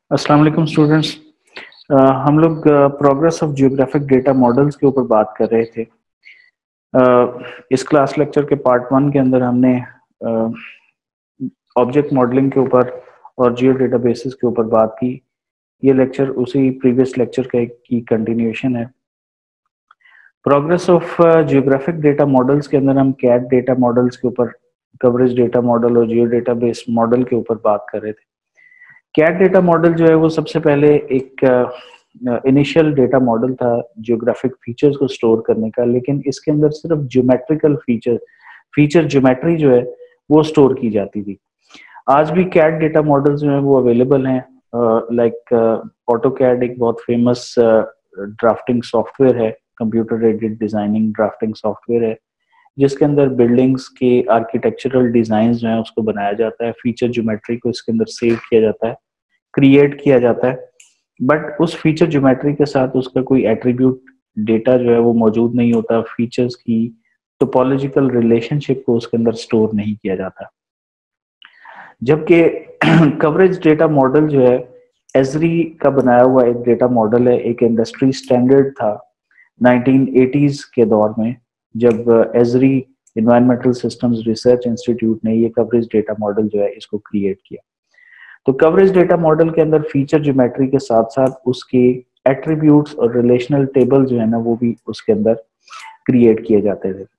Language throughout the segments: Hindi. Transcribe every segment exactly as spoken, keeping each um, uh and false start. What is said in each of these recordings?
अस्सलाम वालेकुम स्टूडेंट्स। हम लोग progress of geographic data models के ऊपर बात कर रहे थे। uh, इस क्लास लेक्चर के पार्ट वन के अंदर हमने ऑब्जेक्ट मॉडलिंग के ऊपर और जियो डेटाबेसेस के ऊपर बात की। ये लेक्चर उसी प्रीवियस लेक्चर का की कंटिन्यूएशन है। Progress of geographic data models के अंदर हम कैट डेटा मॉडल्स के ऊपर, कवरेज डेटा मॉडल और जियो डेटाबेस मॉडल के ऊपर बात कर रहे थे। कैट डेटा मॉडल जो है वो सबसे पहले एक इनिशियल डेटा मॉडल था जियोग्राफिक फीचर्स को स्टोर करने का, लेकिन इसके अंदर सिर्फ ज्योमेट्रिकल फीचर फीचर ज्योमेट्री जो है वो स्टोर की जाती थी। आज भी कैट डेटा मॉडल जो है वो अवेलेबल हैं। लाइक ऑटोकैड एक बहुत फेमस ड्राफ्टिंग सॉफ्टवेयर है, computer aided designing drafting software है, जिसके अंदर बिल्डिंग्स के आर्किटेक्चरल डिजाइन जो है उसको बनाया जाता है, फीचर ज्योमेट्री को इसके अंदर सेव किया जाता है, क्रिएट किया जाता है। बट उस फीचर ज्योमेट्री के साथ उसका कोई एट्रीब्यूट डेटा जो है वो मौजूद नहीं होता, फीचर्स की टोपोलॉजिकल रिलेशनशिप को उसके अंदर स्टोर नहीं किया जाता। जबकि कवरेज डेटा मॉडल जो है एजरी का बनाया हुआ एक डेटा मॉडल है, एक इंडस्ट्री स्टैंडर्ड था नाइनटीन एटीज़ के दौर में, जब ESRI environmental systems research institute ने ये कवरेज डेटा मॉडल जो है इसको क्रिएट किया। तो कवरेज डेटा मॉडल के अंदर फीचर ज्योमेट्री के साथ साथ उसके एट्रीब्यूट्स और रिलेशनल टेबल जो है ना वो भी उसके अंदर क्रिएट किए जाते थे।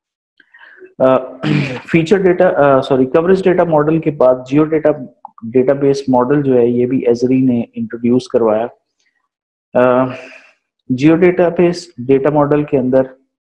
Feature data sorry coverage data model के बाद जियो डेटा डेटाबेस मॉडल जो है ये भी एजरी ने इंट्रोड्यूस करवाया। जियो डेटाबेस डेटा मॉडल के अंदर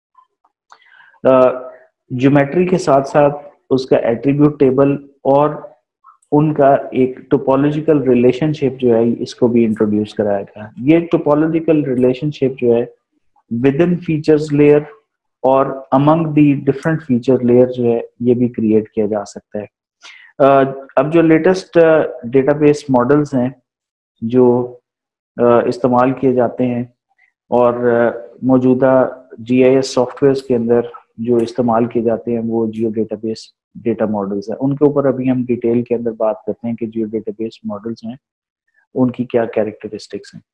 ज्योमेट्री के साथ साथ उसका एट्रीब्यूट टेबल और उनका एक टोपोलॉजिकल रिलेशनशिप जो है इसको भी इंट्रोड्यूस कराया गया। ये टोपोलॉजिकल रिलेशनशिप जो है विद इन फीचर्स लेयर और among the different feature layer जो है ये भी क्रिएट किया जा सकता है। uh, अब जो लेटेस्ट डेटाबेस मॉडल्स हैं जो uh, इस्तेमाल किए जाते हैं और uh, मौजूदा जी आई एस सॉफ्टवेयर के अंदर जो इस्तेमाल किए जाते हैं वो जियो डेटाबेस डेटा मॉडल्स है। उनके ऊपर अभी हम डिटेल के अंदर बात करते हैं कि जियो डेटाबेस मॉडल्स हैं उनकी क्या कैरेक्टरिस्टिक्स हैं।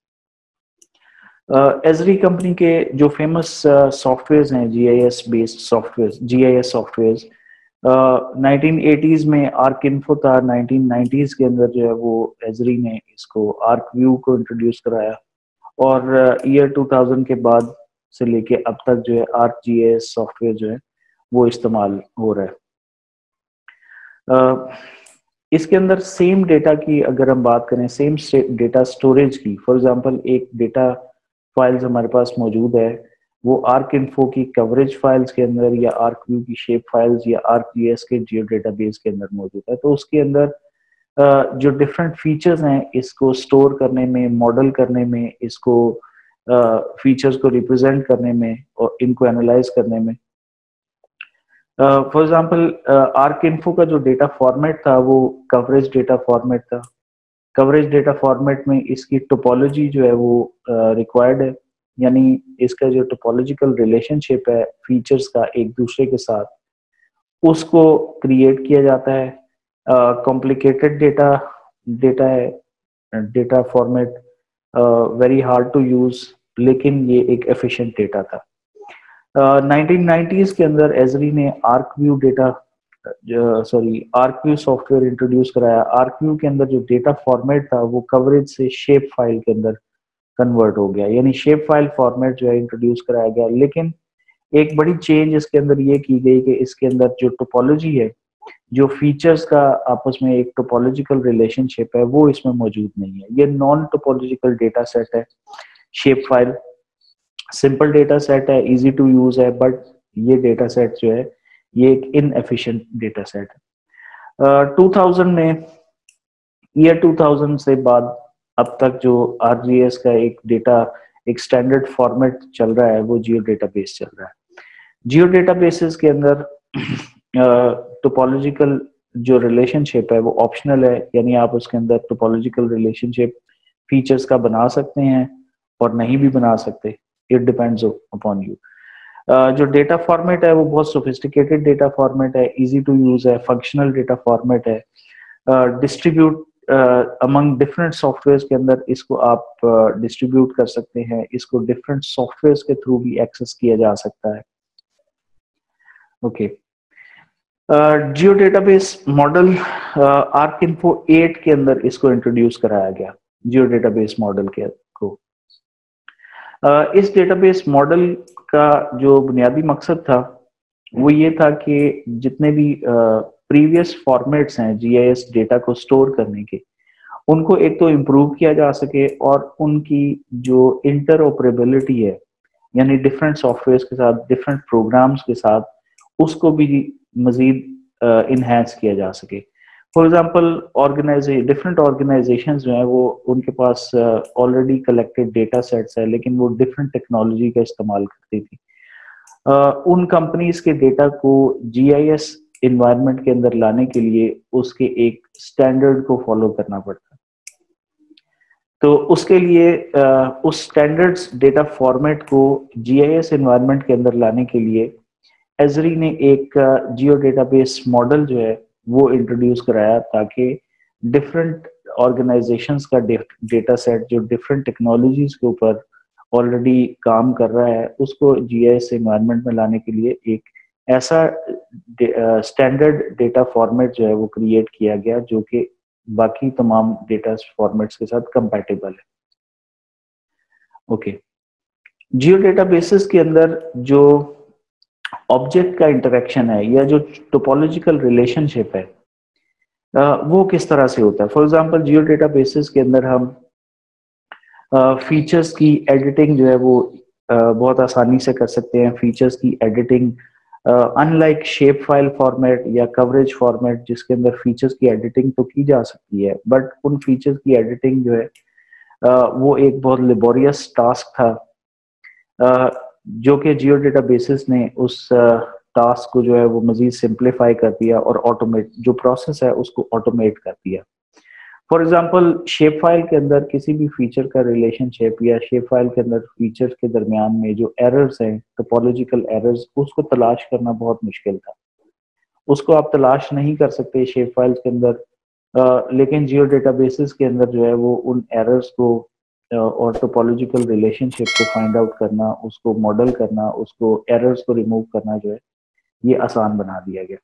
एजरी uh, कंपनी के जो फेमस सॉफ्टवेयर हैं G I S based software G I S software, nineteen eighties में आर्क इन्फो था, नाइनटीन नाइंटीज़ के अंदर जो है वो एजरी ने इसको आर्क व्यू को इंट्रोड्यूस कराया और ईयर uh, टू थाउज़ेंड के बाद से लेके अब तक जो है Arc G I S software जो है वो इस्तेमाल हो रहा है। Uh, इसके अंदर सेम डेटा की अगर हम बात करें, सेम डेटा स्टोरेज की, फॉर एग्जांपल एक डेटा फाइल्स हमारे पास मौजूद है वो आर्क इन्फो की कवरेज फाइल्स के अंदर या आर्क व्यू की शेप फाइल्स या आर्क जी एस के जियो डेटाबेस के अंदर मौजूद है। तो उसके अंदर uh, जो डिफरेंट फीचर्स हैं इसको स्टोर करने में, मॉडल करने में, इसको फीचर्स uh, को रिप्रेजेंट करने में और इनको एनालाइज करने में, फॉर एग्जांपल आर्क इन्फो का जो डेटा फॉर्मेट था वो कवरेज डेटा फॉर्मेट था। कवरेज डेटा फॉर्मेट में इसकी टोपोलॉजी जो है वो रिक्वायर्ड uh, है, यानी इसका जो टोपोलॉजिकल रिलेशनशिप है फीचर्स का एक दूसरे के साथ उसको क्रिएट किया जाता है। कॉम्प्लिकेटेड डेटा डेटा है, data format very hard to use, लेकिन ये एक एफिशिएंट डेटा था। नाइनटीन नाइंटीज़ के अंदर एजरी ने ArcView data sorry ArcView software introduce कराया। आर्क व्यू के अंदर जो डेटा फॉर्मेट था वो कवरेज से शेप फाइल के अंदर कन्वर्ट हो गया, यानी शेप फाइल फॉर्मेट जो है इंट्रोड्यूस कराया गया। लेकिन एक बड़ी चेंज इसके अंदर ये की गई कि इसके अंदर जो टोपोलॉजी है, जो फीचर्स का आपस में एक टोपोलॉजिकल रिलेशनशिप है वो इसमें मौजूद नहीं है। ये नॉन टोपोलॉजिकल डेटा सेट है। Shape file simple data set है, इजी टू यूज है, बट ये डेटा सेट जो है ये एक इनएफिशिएंट डेटा सेट है। टू थाउज़ेंड में, ईयर टू थाउज़ेंड से बाद अब तक जो आर जी एस का एक डेटा एक स्टैंडर्ड फॉर्मेट चल रहा है वो जियो डेटाबेस चल रहा है। जियो डेटाबेसेस के अंदर टोपोलॉजिकल uh, जो रिलेशनशिप है वो ऑप्शनल है, यानी आप उसके अंदर टोपोलॉजिकल रिलेशनशिप फीचर्स का बना सकते हैं और नहीं भी बना सकते, इट डिपेंड्स अपॉन यू। जो डेटा फॉर्मेट है वो बहुत सोफिस्टिकेटेड डेटा फॉर्मेट है, इजी टू यूज है, फंक्शनल डेटा फॉर्मेट है, डिस्ट्रीब्यूट अमंग डिफरेंट सॉफ्टवेयर के अंदर इसको आप डिस्ट्रीब्यूट uh, कर सकते हैं, इसको डिफरेंट सॉफ्टवेयर के थ्रू भी एक्सेस किया जा सकता है। ओके, जियो database model ArcInfo eight के अंदर इसको इंट्रोड्यूस कराया गया, जियो डेटाबेस मॉडल के को। uh, इस डेटाबेस मॉडल का जो बुनियादी मकसद था वो ये था कि जितने भी प्रीवियस uh, फॉर्मेट्स हैं जीआईएस डेटा को स्टोर करने के, उनको एक तो इम्प्रूव किया जा सके और उनकी जो इंटरऑपरेबिलिटी है, यानी डिफरेंट सॉफ्टवेयर के साथ, डिफरेंट प्रोग्राम्स के साथ, उसको भी मजीद इन्हेंस uh, किया जा सके। For example organise different organisation जो है वो उनके पास ऑलरेडी कलेक्टेड डेटा सेट्स है, लेकिन वो डिफरेंट टेक्नोलॉजी का इस्तेमाल करती थी। uh, उन कंपनीज के डेटा को जीआईएस इन्वायरमेंट के अंदर लाने के लिए उसके एक स्टैंडर्ड को फॉलो करना पड़ता। तो उसके लिए uh, उस स्टैंडर्ड्स डेटा फॉर्मेट को जीआईएस इन्वायरमेंट के अंदर लाने के लिए एजरी ने एक जियो डेटाबेस मॉडल जो है वो इंट्रोड्यूस कराया, ताकि डिफरेंट ऑर्गेनाइजेशंस का डेटा सेट जो डिफरेंट टेक्नोलॉजीज के ऊपर ऑलरेडी काम कर रहा है, उसको जीआईएस एनवायरनमेंट में लाने के लिए एक ऐसा स्टैंडर्ड डेटा फॉर्मेट जो है वो क्रिएट किया गया जो कि बाकी तमाम डेटा फॉर्मेट्स के साथ कंपैटिबल है। ओके, जियो डेटाबेसेस के अंदर जो ऑब्जेक्ट का इंटरेक्शन है या जो टोपोलॉजिकल रिलेशनशिप है वो किस तरह से होता है। फॉर एग्जांपल जियो डेटाबेसेस के अंदर हम फीचर्स की एडिटिंग जो है वो बहुत आसानी से कर सकते हैं। फीचर्स की editing unlike shape file format या कवरेज फॉर्मेट जिसके अंदर फीचर्स की एडिटिंग तो की जा सकती है, बट उन फीचर्स की एडिटिंग जो है uh, वो एक बहुत लेबोरियस टास्क था, uh, जो कि जियो डेटाबेसेस ने उस टास्क uh, को जो है वो मजीद सिंप्लीफाई कर दिया और ऑटोमेट जो प्रोसेस है उसको ऑटोमेट कर दिया। फॉर एग्जांपल शेप फाइल के अंदर किसी भी फीचर का रिलेशनशिप या शेप फाइल के अंदर फीचर्स के दरमियान में जो एरर्स हैं, टोपोलॉजिकल एरर्स, उसको तलाश करना बहुत मुश्किल था। उसको आप तलाश नहीं कर सकते शेप फाइल्स के अंदर, आ, लेकिन जियो डेटाबेसेस के अंदर जो है वो उन एरर्स को आ, और टोपोलॉजिकल रिलेशनशिप को फाइंड आउट करना, उसको मॉडल करना, उसको एरर्स को रिमूव करना जो है ये आसान बना दिया गया।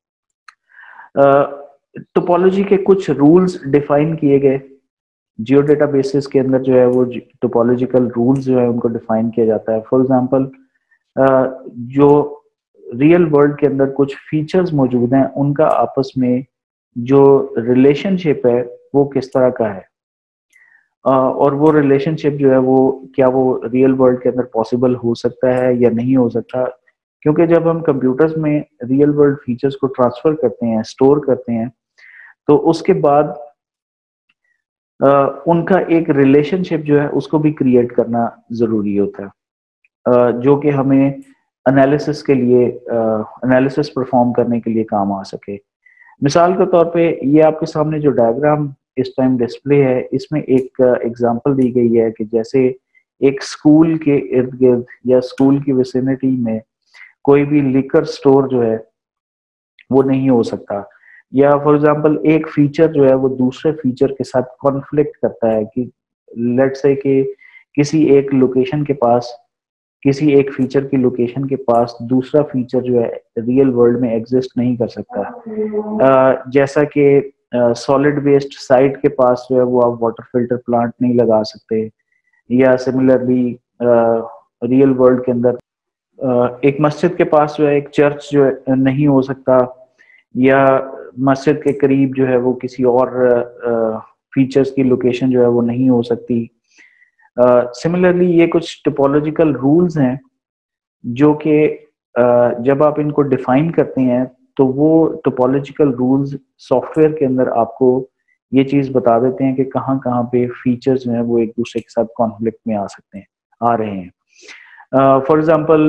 टोपोलॉजी के कुछ रूल्स डिफाइन किए गए जियो डेटाबेसेस के अंदर जो है वो टोपोलॉजिकल रूल्स जो है उनको डिफाइन किया जाता है। फॉर एग्जांपल जो रियल वर्ल्ड के अंदर कुछ फीचर्स मौजूद हैं उनका आपस में जो रिलेशनशिप है वो किस तरह का है, और वो रिलेशनशिप जो है वो क्या वो रियल वर्ल्ड के अंदर पॉसिबल हो सकता है या नहीं हो सकता। क्योंकि जब हम कंप्यूटर्स में रियल वर्ल्ड फीचर्स को ट्रांसफर करते हैं, स्टोर करते हैं, तो उसके बाद आ, उनका एक रिलेशनशिप जो है उसको भी क्रिएट करना जरूरी होता है, आ, जो कि हमें एनालिसिस के लिए एनालिसिस परफॉर्म करने के लिए काम आ सके। मिसाल के तौर पे ये आपके सामने जो डायग्राम इस टाइम डिस्प्ले है, इसमें एक एग्जांपल दी गई है कि जैसे एक स्कूल के इर्द गिर्द या स्कूल की विसिनिटी में कोई भी लिकर स्टोर जो है वो नहीं हो सकता, या फॉर एग्जांपल एक फीचर जो है वो दूसरे फीचर के साथ कॉन्फ्लिक्ट करता है कि लेट्स से कि किसी एक लोकेशन के पास, किसी एक फीचर की लोकेशन के पास दूसरा फीचर जो है रियल वर्ल्ड में एग्जिस्ट नहीं कर सकता। uh, जैसा कि सॉलिड वेस्ट साइट के पास जो है वो आप वाटर फिल्टर प्लांट नहीं लगा सकते, या सिमिलरली रियल वर्ल्ड के अंदर uh, एक मस्जिद के पास जो है एक चर्च जो है नहीं हो सकता, या मस्जिद के करीब जो है वो किसी और फीचर्स uh, की लोकेशन जो है वो नहीं हो सकती। सिमिलरली uh, ये कुछ टोपोलॉजिकल रूल्स हैं जो कि uh, जब आप इनको डिफाइन करते हैं तो वो टोपोलॉजिकल रूल्स सॉफ्टवेयर के अंदर आपको ये चीज बता देते हैं कि कहाँ कहाँ पे फीचर्स जो हैं वो एक दूसरे के साथ कॉन्फ्लिक्ट में आ सकते हैं, आ रहे हैं। For uh, example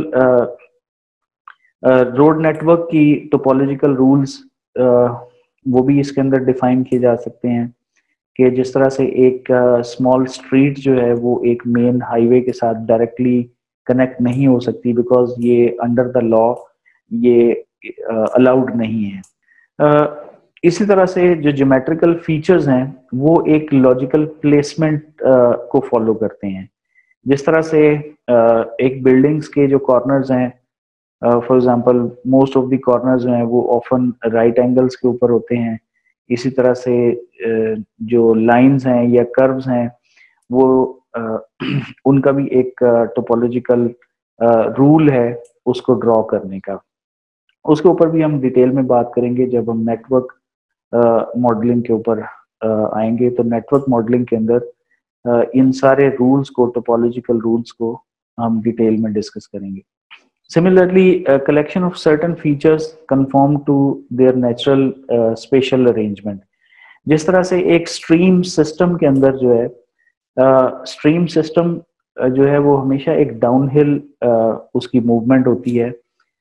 road network की टोपोलॉजिकल रूल्स uh, वो भी इसके अंदर डिफाइन किए जा सकते हैं कि जिस तरह से एक स्मॉल uh, स्ट्रीट जो है वो एक मेन हाईवे के साथ डायरेक्टली कनेक्ट नहीं हो सकती, बिकॉज ये अंडर द लॉ ये अलाउड uh, नहीं है। uh, इसी तरह से जो ज्योमेट्रिकल फीचर्स हैं वो एक लॉजिकल प्लेसमेंट को फॉलो करते हैं। जिस तरह से uh, एक बिल्डिंग्स के जो कॉर्नर्स हैं, for example most of the corners जो हैं वो ऑफन राइट एंगल्स के ऊपर होते हैं। इसी तरह से uh, जो लाइंस हैं या कर्व्स हैं वो uh, उनका भी एक टोपोलॉजिकल रूल है उसको ड्रॉ करने का। उसके ऊपर भी हम डिटेल में बात करेंगे जब हम नेटवर्क मॉडलिंग uh, के ऊपर uh, आएंगे। तो नेटवर्क मॉडलिंग के अंदर uh, इन सारे रूल्स को, टोपोलॉजिकल रूल्स को हम डिटेल में डिस्कस करेंगे। Similarly collection of certain features conform to their natural spatial arrangement. जिस तरह से एक स्ट्रीम सिस्टम के अंदर जो है स्ट्रीम uh, सिस्टम uh, जो है वो हमेशा एक डाउनहिल uh, उसकी मूवमेंट होती है,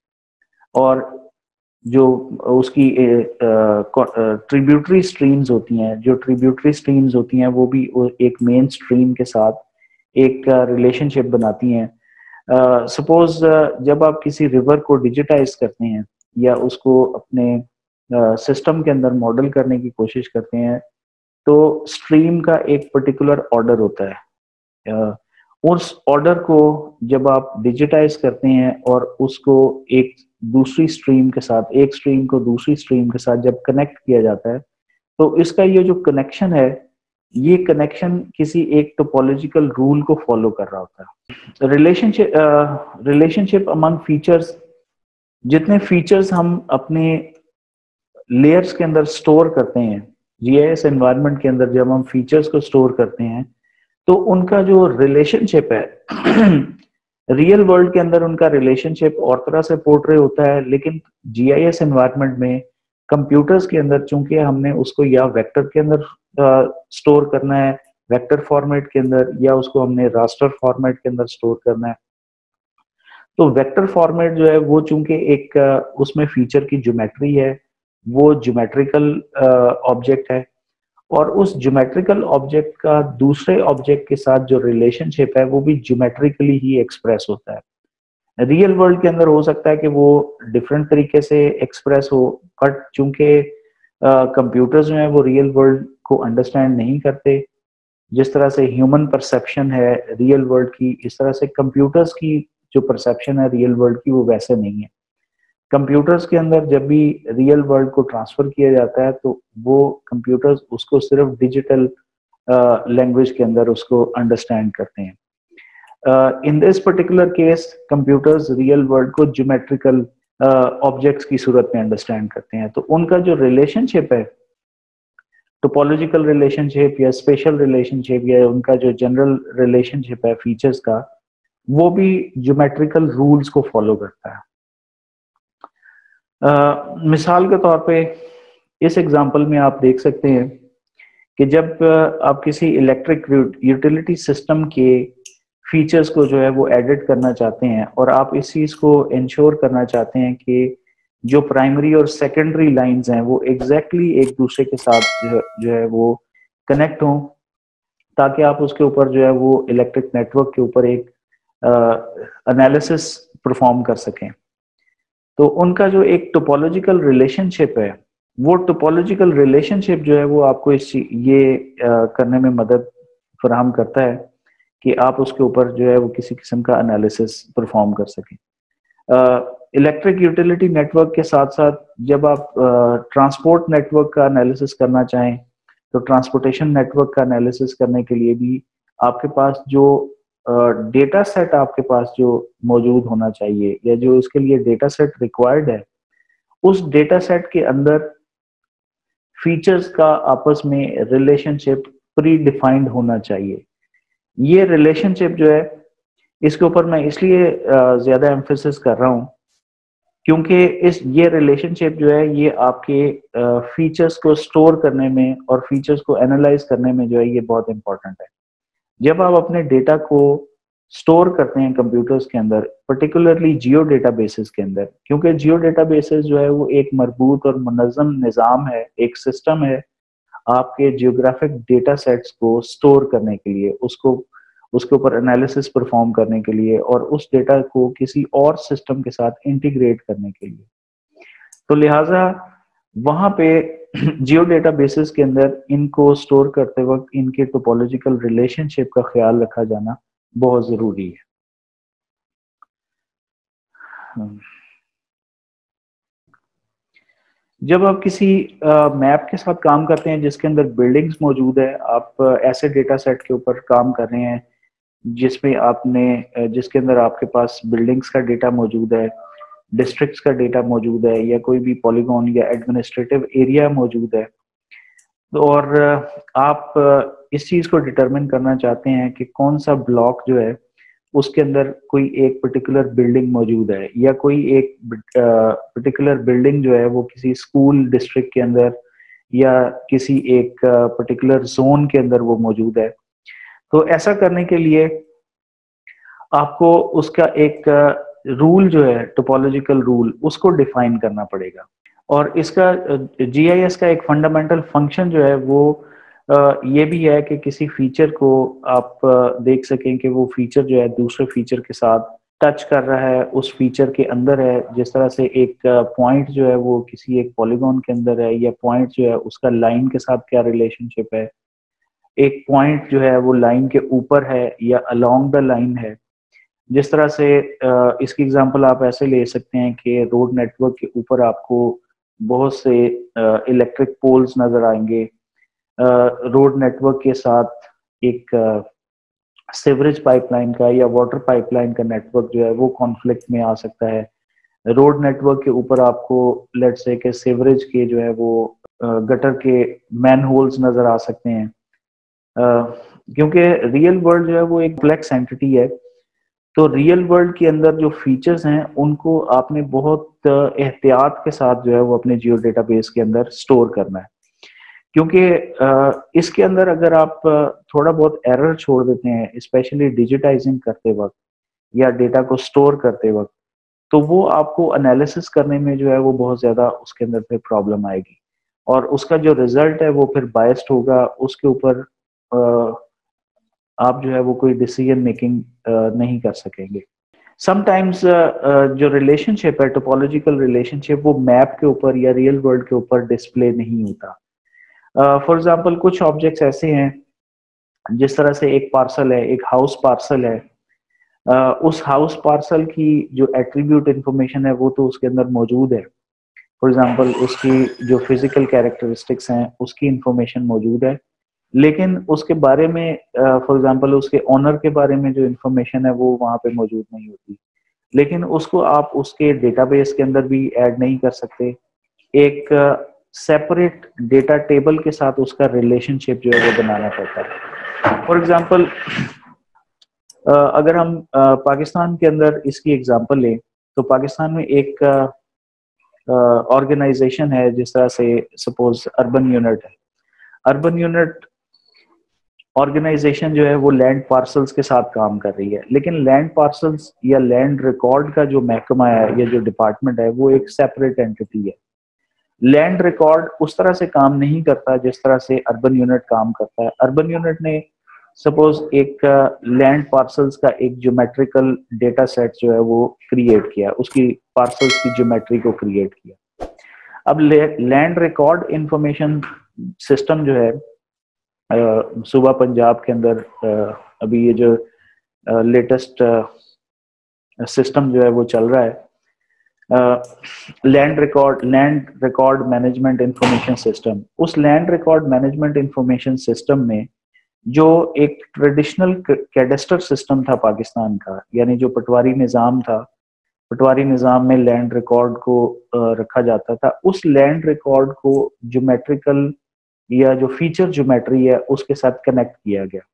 और जो उसकी ट्रिब्यूटरी स्ट्रीम्स होती हैं, जो ट्रिब्यूटरी स्ट्रीम्स होती हैं वो भी एक मेन स्ट्रीम के साथ एक रिलेशनशिप बनाती हैं। सपोज uh, जब आप किसी रिवर को डिजिटाइज करते हैं या उसको अपने सिस्टम uh, के अंदर मॉडल करने की कोशिश करते हैं, तो स्ट्रीम का एक पर्टिकुलर ऑर्डर होता है। uh, उस ऑर्डर को जब आप डिजिटाइज करते हैं और उसको एक दूसरी स्ट्रीम के साथ, एक स्ट्रीम को दूसरी स्ट्रीम के साथ जब कनेक्ट किया जाता है, तो इसका ये जो कनेक्शन है, ये कनेक्शन किसी एक टोपोलॉजिकल रूल को फॉलो कर रहा होता है। रिलेशनशिप रिलेशनशिप अमंग फीचर्स, जितने फीचर्स हम अपने लेयर्स के अंदर स्टोर करते हैं, जीआईएस एनवायरनमेंट के अंदर जब हम फीचर्स को स्टोर करते हैं, तो उनका जो रिलेशनशिप है रियल वर्ल्ड के अंदर उनका रिलेशनशिप और तरह से पोर्ट्रे होता है, लेकिन जीआईएस एनवायरनमेंट में कंप्यूटर्स के अंदर चूंकि हमने उसको या वेक्टर के अंदर स्टोर करना है, वेक्टर फॉर्मेट के अंदर, या उसको हमने रास्टर फॉर्मेट के अंदर स्टोर करना है, तो वेक्टर फॉर्मेट जो है वो चूंकि एक उसमें फीचर की ज्योमेट्री है, वो ज्योमेट्रिकल ऑब्जेक्ट है, और उस ज्योमेट्रिकल ऑब्जेक्ट का दूसरे ऑब्जेक्ट के साथ जो रिलेशनशिप है वो भी ज्योमेट्रिकली ही एक्सप्रेस होता है। रियल वर्ल्ड के अंदर हो सकता है कि वो डिफरेंट तरीके से एक्सप्रेस हो, बट चूंकि कंप्यूटर्स जो है वो रियल वर्ल्ड को अंडरस्टैंड नहीं करते, जिस तरह से ह्यूमन परसेप्शन है रियल वर्ल्ड की, इस तरह से कंप्यूटर्स की जो परसेप्शन है रियल वर्ल्ड की वो वैसे नहीं है। कंप्यूटर्स के अंदर जब भी रियल वर्ल्ड को ट्रांसफर किया जाता है तो वो कंप्यूटर्स उसको सिर्फ डिजिटल लैंग्वेज के अंदर उसको अंडरस्टैंड करते हैं। In this particular case computers real world को ज्योमेट्रिकल ऑब्जेक्ट्स की सूरत में अंडरस्टैंड करते हैं। तो उनका जो रिलेशनशिप है, टोपोलॉजिकल रिलेशनशिप या स्पेशल रिलेशनशिप या उनका जो जनरल रिलेशनशिप है फीचर्स का, वो भी ज्योमेट्रिकल रूल्स को फॉलो करता है। Uh, मिसाल के तौर पे इस एग्जांपल में आप देख सकते हैं कि जब uh, आप किसी इलेक्ट्रिक यूटिलिटी सिस्टम के फीचर्स को जो है वो एडिट करना चाहते हैं, और आप इस चीज़ को इंश्योर करना चाहते हैं कि जो प्राइमरी और सेकेंडरी लाइंस हैं वो एग्जैक्टली exactly एक दूसरे के साथ जो, जो है वो कनेक्ट हों, ताकि आप उसके ऊपर जो है वो इलेक्ट्रिक नेटवर्क के ऊपर एक एनालिसिस uh, परफॉर्म कर सकें। तो उनका जो एक टोपोलॉजिकल रिलेशनशिप है, वो टोपोलॉजिकल रिलेशनशिप जो है वो आपको इस ये आ, करने में मदद फराहम करता है कि आप उसके ऊपर जो है वो किसी किस्म का एनालिसिस परफॉर्म कर सकें। इलेक्ट्रिक यूटिलिटी नेटवर्क के साथ साथ जब आप ट्रांसपोर्ट नेटवर्क का एनालिसिस करना चाहें, तो ट्रांसपोर्टेशन नेटवर्क का एनालिसिस करने के लिए भी आपके पास जो डेटा uh, सेट आपके पास जो मौजूद होना चाहिए, या जो उसके लिए डेटा सेट रिक्वायर्ड है, उस डेटा सेट के अंदर फीचर्स का आपस में रिलेशनशिप प्री डिफाइंड होना चाहिए। ये रिलेशनशिप जो है, इसके ऊपर मैं इसलिए uh, ज्यादा एम्फेसिस कर रहा हूँ क्योंकि इस ये रिलेशनशिप जो है ये आपके फीचर्स uh, को स्टोर करने में और फीचर्स को एनालाइज करने में जो है ये बहुत इंपॉर्टेंट है। जब आप अपने डेटा को स्टोर करते हैं कंप्यूटर्स के अंदर, पर्टिकुलरली जियो डेटाबेसेस के अंदर, क्योंकि जियो डेटाबेसेस जो है वो एक मरबूत और मुनज़्ज़म निज़ाम है, एक सिस्टम है आपके जियोग्राफिक डेटा सेट्स को स्टोर करने के लिए, उसको उसके ऊपर एनालिसिस परफॉर्म करने के लिए, और उस डेटा को किसी और सिस्टम के साथ इंटीग्रेट करने के लिए। तो लिहाजा वहां पे जियो डेटाबेसेस के अंदर इनको स्टोर करते वक्त इनके टोपोलॉजिकल रिलेशनशिप का ख्याल रखा जाना बहुत जरूरी है। जब आप किसी मैप के साथ काम करते हैं जिसके अंदर बिल्डिंग्स मौजूद है, आप uh, ऐसे डेटा सेट के ऊपर काम कर रहे हैं जिसमें आपने uh, जिसके अंदर आपके पास बिल्डिंग्स का डेटा मौजूद है, डिस्ट्रिक्ट्स का डेटा मौजूद है, या कोई भी पॉलीगॉन या एडमिनिस्ट्रेटिव एरिया मौजूद है, और uh, आप uh, इस चीज को डिटरमिन करना चाहते हैं कि कौन सा ब्लॉक जो है उसके अंदर कोई एक पर्टिकुलर बिल्डिंग मौजूद है, या कोई एक पर्टिकुलर बिल्डिंग जो है वो किसी स्कूल डिस्ट्रिक्ट के अंदर या किसी एक पर्टिकुलर जोन के अंदर वो मौजूद है। तो ऐसा करने के लिए आपको उसका एक रूल जो है, टोपोलॉजिकल रूल, उसको डिफाइन करना पड़ेगा। और इसका जीआईएस का एक फंडामेंटल फंक्शन जो है वो ये भी है कि किसी फीचर को आप देख सकें कि वो फीचर जो है दूसरे फीचर के साथ टच कर रहा है, उस फीचर के अंदर है। जिस तरह से एक पॉइंट जो है वो किसी एक पॉलीगॉन के अंदर है, या पॉइंट जो है उसका लाइन के साथ क्या रिलेशनशिप है, एक पॉइंट जो है वो लाइन के ऊपर है या अलोंग द लाइन है। जिस तरह से इसकी एग्जांपल आप ऐसे ले सकते हैं कि रोड नेटवर्क के ऊपर आपको बहुत से इलेक्ट्रिक पोल्स नजर आएंगे, रोड नेटवर्क के साथ एक सीवरेज पाइपलाइन का या वाटर पाइपलाइन का नेटवर्क जो है वो कॉन्फ्लिक्ट में आ सकता है। रोड नेटवर्क के ऊपर आपको लेट्स से के सीवरेज के जो है वो गटर के मैन होल्स नजर आ सकते हैं, क्योंकि रियल वर्ल्ड जो है वो एक कॉम्प्लेक्स एंटिटी है। तो रियल वर्ल्ड के अंदर जो फीचर्स हैं उनको आपने बहुत एहतियात के साथ जो है वो अपने जियो डेटाबेस के अंदर स्टोर करना है, क्योंकि इसके अंदर अगर आप थोड़ा बहुत एरर छोड़ देते हैं, स्पेशली डिजिटाइजिंग करते वक्त या डेटा को स्टोर करते वक्त, तो वो आपको एनालिसिस करने में जो है वो बहुत ज्यादा उसके अंदर फिर प्रॉब्लम आएगी, और उसका जो रिजल्ट है वो फिर बायस्ड होगा। उसके ऊपर आप जो है वो कोई डिसीजन मेकिंग नहीं कर सकेंगे। समटाइम्स जो रिलेशनशिप है, टोपोलॉजिकल रिलेशनशिप, वो मैप के ऊपर या रियल वर्ल्ड के ऊपर डिस्प्ले नहीं होता। फॉर uh, एग्जाम्पल कुछ ऑब्जेक्ट्स ऐसे हैं, जिस तरह से एक पार्सल है, एक हाउस पार्सल है, uh, उस हाउस पार्सल की जो एट्रीब्यूट इंफॉर्मेशन है वो तो उसके अंदर मौजूद है। फॉर एग्जाम्पल उसकी जो फिजिकल कैरेक्टरिस्टिक्स हैं उसकी इंफॉर्मेशन मौजूद है, लेकिन उसके बारे में फॉर uh, एग्जाम्पल उसके ओनर के बारे में जो इंफॉर्मेशन है वो वहां पे मौजूद नहीं होती। लेकिन उसको आप उसके डेटाबेस के अंदर भी ऐड नहीं कर सकते, एक सेपरेट डेटा टेबल के साथ उसका रिलेशनशिप जो है वो बनाना पड़ता है। फॉर एग्जांपल अगर हम पाकिस्तान के अंदर इसकी एग्जांपल लें, तो पाकिस्तान में एक ऑर्गेनाइजेशन है, जिस तरह से सपोज अर्बन यूनिट है। अर्बन यूनिट ऑर्गेनाइजेशन जो है वो लैंड पार्सल्स के साथ काम कर रही है, लेकिन लैंड पार्सल्स या लैंड रिकॉर्ड का जो महकमा है या जो डिपार्टमेंट है वो एक सेपरेट एंटिटी है। लैंड रिकॉर्ड उस तरह से काम नहीं करता जिस तरह से अर्बन यूनिट काम करता है। अर्बन यूनिट ने सपोज एक लैंड पार्सल्स का एक ज्योमेट्रिकल डेटा सेट जो है वो क्रिएट किया, उसकी पार्सल्स की ज्योमेट्री को क्रिएट किया। अब लैंड रिकॉर्ड इंफॉर्मेशन सिस्टम जो है सूबा पंजाब के अंदर अभी ये जो लेटेस्ट सिस्टम जो है वो चल रहा है, land record land record management information system. उस land record management information system में जो एक ट्रेडिशनल कैडेस्टर सिस्टम था पाकिस्तान का, यानी जो पटवारी निज़ाम था, पटवारी निज़ाम में लैंड रिकॉर्ड को रखा जाता था, उस लैंड रिकॉर्ड को ज्योमेट्रिकल या जो फीचर ज्योमेट्री है उसके साथ कनेक्ट किया गया।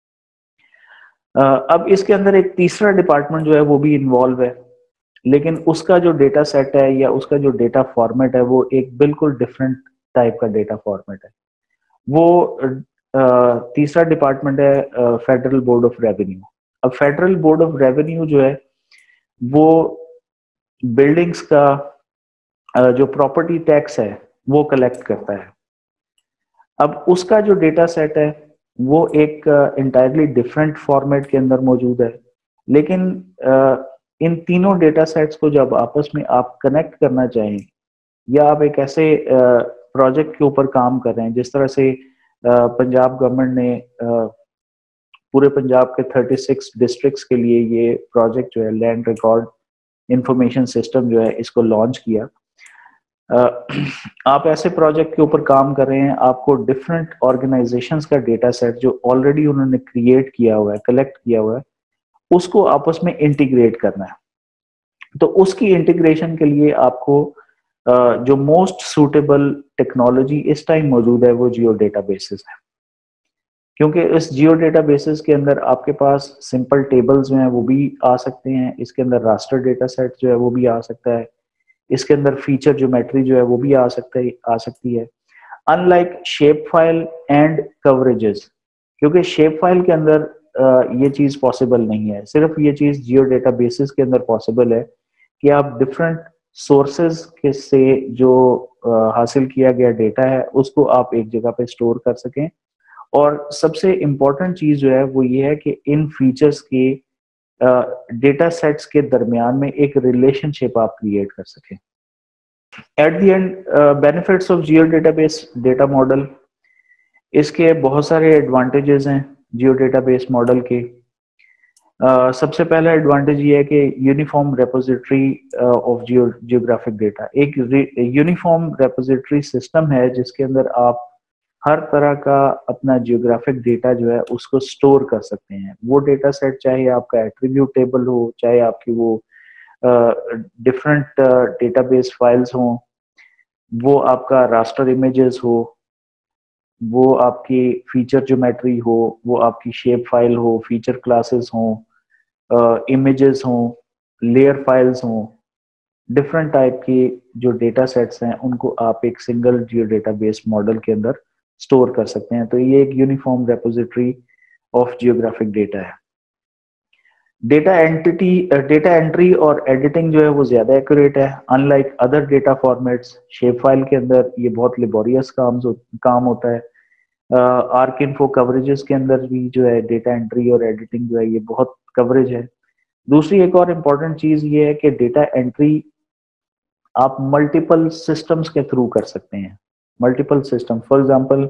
अब इसके अंदर एक तीसरा डिपार्टमेंट जो है वो भी इन्वॉल्व है, लेकिन उसका जो डेटा सेट है या उसका जो डेटा फॉर्मेट है वो एक बिल्कुल डिफरेंट टाइप का डेटा फॉर्मेट है। वो आ, तीसरा डिपार्टमेंट है फेडरल बोर्ड ऑफ रेवेन्यू। अब फेडरल बोर्ड ऑफ रेवेन्यू जो है वो बिल्डिंग्स का आ, जो प्रॉपर्टी टैक्स है वो कलेक्ट करता है। अब उसका जो डेटा सेट है वो एक इंटायरली डिफरेंट फॉर्मेट के अंदर मौजूद है, लेकिन आ, इन तीनों डेटा सेट्स को जब आपस में आप कनेक्ट करना चाहें या आप एक ऐसे प्रोजेक्ट के ऊपर काम कर रहे हैं, जिस तरह से पंजाब गवर्नमेंट ने पूरे पंजाब के छत्तीस डिस्ट्रिक्ट्स के लिए ये प्रोजेक्ट जो है लैंड रिकॉर्ड इंफॉर्मेशन सिस्टम जो है इसको लॉन्च किया। आप ऐसे प्रोजेक्ट के ऊपर काम कर रहे हैं, आपको डिफरेंट ऑर्गेनाइजेशंस का डेटा सेट जो ऑलरेडी उन्होंने क्रिएट किया हुआ है, कलेक्ट किया हुआ है, उसको आपस में इंटीग्रेट करना है। तो उसकी इंटीग्रेशन के लिए आपको जो मोस्ट सूटेबल टेक्नोलॉजी इस टाइम मौजूद है वो जियो डेटाबेसेस है, क्योंकि इस जियो डेटाबेसेस के अंदर आपके पास सिंपल टेबल्स जो हैं वो भी आ सकते हैं, इसके अंदर रास्टर डेटा सेट जो है वो भी आ सकता है, इसके अंदर फीचर ज्योमेट्री जो है वो भी आ सकता है आ सकती है। Unlike shape file and coverages, क्योंकि शेप फाइल के अंदर ये चीज पॉसिबल नहीं है, सिर्फ ये चीज जियो डेटाबेसेस के अंदर पॉसिबल है कि आप डिफरेंट सोर्सेज के से जो हासिल किया गया डेटा है उसको आप एक जगह पे स्टोर कर सकें। और सबसे इम्पोर्टेंट चीज जो है वो ये है कि इन फीचर्स के डेटा सेट्स के दरमियान में एक रिलेशनशिप आप क्रिएट कर सकें। At the end benefits of geo database data model, इसके बहुत सारे एडवांटेजेस हैं जियो डेटाबेस मॉडल के। uh, सबसे पहला एडवांटेज ये है कि uniform repository of geo geographic data, एक यूनिफॉर्म रेपोजिटरी सिस्टम है जिसके अंदर आप हर तरह का अपना जियोग्राफिक डेटा जो है उसको स्टोर कर सकते हैं। वो डेटा सेट चाहे आपका एट्रीब्यूट टेबल हो, चाहे आपकी वो डिफरेंट डेटाबेस फाइल्स हो, वो आपका रास्टर इमेजेस हो, वो आपकी फीचर ज्योमेट्री हो, वो आपकी शेप फाइल हो, फीचर क्लासेस हो, इमेजेस हो, लेयर फाइल्स हो, डिफरेंट टाइप की जो डेटा सेट्स हैं उनको आप एक सिंगल जियो डेटाबेस मॉडल के अंदर स्टोर कर सकते हैं। तो ये एक uniform repository of geographic data है। डेटा एंटिटी डेटा एंट्री और एडिटिंग जो है वो ज्यादा एक्यूरेट है, unlike other data formats. Shape file के अंदर ये बहुत लेबोरियस काम काम होता है। आर्क इन्फो कवरेजेस के अंदर भी जो है डेटा एंट्री और एडिटिंग जो है ये बहुत कवरेज है। दूसरी एक और इम्पोर्टेंट चीज ये है कि डेटा एंट्री आप मल्टीपल सिस्टम्स के थ्रू कर सकते हैं। Multiple system, for example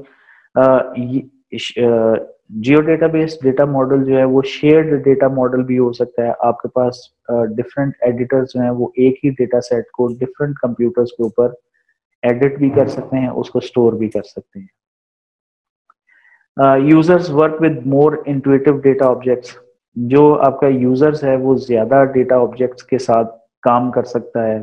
geo database data model जो है वो शेयर्ड डेटा मॉडल भी हो सकता है। आपके पास डिफरेंट uh, एडिटर्स जो हैं वो एक ही डेटा सेट को डिफरेंट कंप्यूटर्स के ऊपर एडिट भी कर सकते हैं, उसको स्टोर भी कर सकते हैं। Users work with more intuitive data objects, जो आपका यूजर्स है वो ज्यादा डेटा ऑब्जेक्ट्स के साथ काम कर सकता है,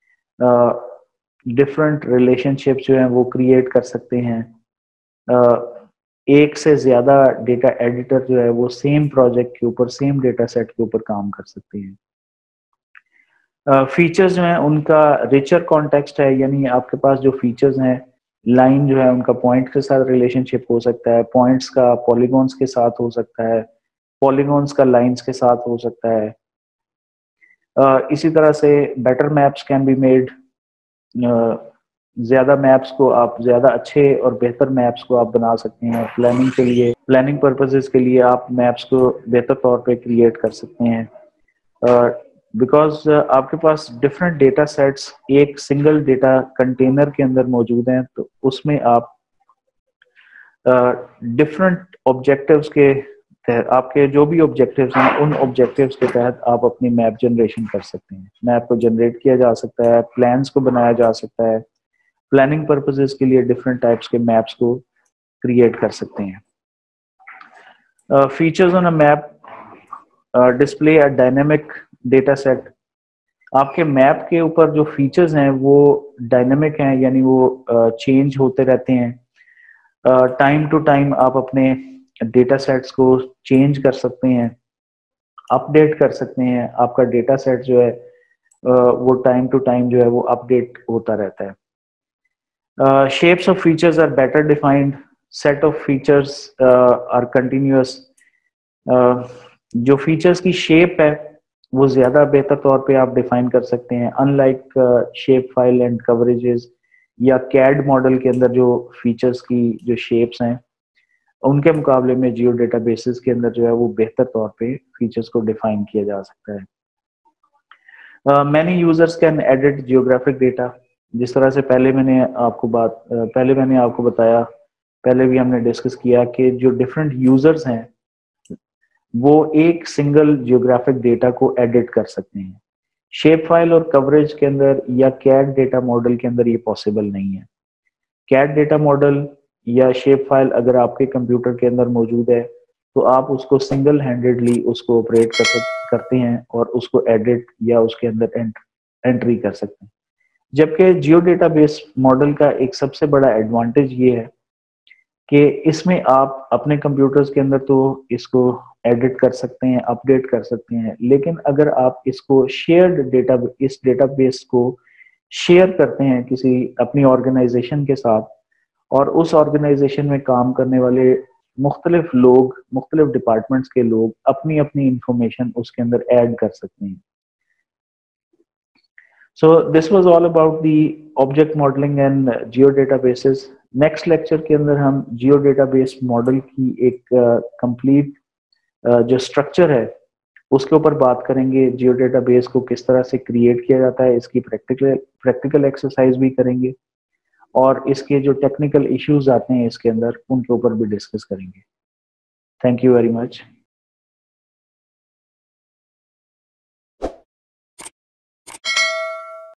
डिफरेंट uh, रिलेशनशिप जो हैं वो क्रिएट कर सकते हैं। uh, एक से ज्यादा डेटा एडिटर जो है वो सेम प्रोजेक्ट के ऊपर, सेम डेटा सेट के ऊपर काम कर सकते हैं। फीचर्स uh, जो हैं उनका रिचर कॉन्टेक्स्ट है, यानी आपके पास जो फीचर्स हैं, लाइन जो है उनका पॉइंट के साथ रिलेशनशिप हो सकता है, पॉइंट्स का पॉलीगॉन्स के साथ हो सकता है, पॉलीगॉन्स का लाइंस के साथ हो सकता है। uh, इसी तरह से better maps can be made, ज्यादा मैप्स को आप ज्यादा अच्छे और बेहतर मैप्स को आप बना सकते हैं। प्लानिंग के लिए, प्लानिंग पर्पसेस के लिए आप मैप्स को बेहतर तौर पे क्रिएट कर सकते हैं, बिकॉज uh, uh, आपके पास डिफरेंट डेटा सेट्स एक सिंगल डेटा कंटेनर के अंदर मौजूद हैं, तो उसमें आप डिफरेंट uh, ऑब्जेक्टिव्स के तहत, आपके जो भी ऑब्जेक्टिव्स हैं उन ऑब्जेक्टिव्स के तहत आप अपनी मैप जनरेशन कर सकते हैं। मैप को जनरेट किया जा सकता है, प्लान्स को बनाया जा सकता है, प्लानिंग पर्पसेस के लिए डिफरेंट टाइप्स के मैप्स को क्रिएट कर सकते हैं। Features on a map display a dynamic data set, आपके मैप के ऊपर जो फीचर्स हैं वो डायनेमिक हैं, यानी वो चेंज uh, होते रहते हैं। टाइम टू टाइम आप अपने डेटा सेट्स को चेंज कर सकते हैं, अपडेट कर सकते हैं। आपका डेटा सेट जो है uh, वो टाइम टू टाइम जो है वो अपडेट होता रहता है। Uh, shapes of features are better defined. Set of features uh, are continuous. Uh, जो फीचर्स की शेप है वो ज्यादा बेहतर तौर पे आप डिफाइन कर सकते हैं, unlike shape file and coverages या कैड मॉडल के अंदर जो फीचर्स की जो शेप्स हैं उनके मुकाबले में जियो डेटाबेसेस के अंदर जो है वो बेहतर तौर पे फीचर्स को डिफाइन किया जा सकता है। Many users can edit geographic data, जिस तरह से पहले मैंने आपको बात पहले मैंने आपको बताया, पहले भी हमने डिस्कस किया कि जो डिफरेंट यूजर्स हैं वो एक सिंगल जियोग्राफिक डेटा को एडिट कर सकते हैं। शेप फाइल और कवरेज के अंदर या कैड डेटा मॉडल के अंदर ये पॉसिबल नहीं है। कैड डेटा मॉडल या शेप फाइल अगर आपके कंप्यूटर के अंदर मौजूद है तो आप उसको सिंगल हैंडेडली उसको ऑपरेट कर करते हैं और उसको एडिट या उसके अंदर एंट, एंट्री कर सकते हैं। जबकि जियो डेटाबेस मॉडल का एक सबसे बड़ा एडवांटेज ये है कि इसमें आप अपने कंप्यूटर्स के अंदर तो इसको एडिट कर सकते हैं, अपडेट कर सकते हैं, लेकिन अगर आप इसको शेयर्ड डेटा इस डेटाबेस को शेयर करते हैं किसी अपनी ऑर्गेनाइजेशन के साथ और उस ऑर्गेनाइजेशन में काम करने वाले मुख्तलिफ लोग, मुख्तलिफ डिपार्टमेंट्स के लोग अपनी अपनी इंफॉर्मेशन उसके अंदर ऐड कर सकते हैं। So this was all about the object modeling and geo databases. Next lecture के अंदर हम जियो डेटाबेस मॉडल की एक कंप्लीट uh, uh, जो स्ट्रक्चर है उसके ऊपर बात करेंगे। जियो डेटाबेस को किस तरह से क्रिएट किया जाता है, इसकी प्रैक्टिकल प्रैक्टिकल एक्सरसाइज भी करेंगे और इसके जो टेक्निकल इश्यूज आते हैं इसके अंदर उनके ऊपर भी डिस्कस करेंगे। Thank you very much.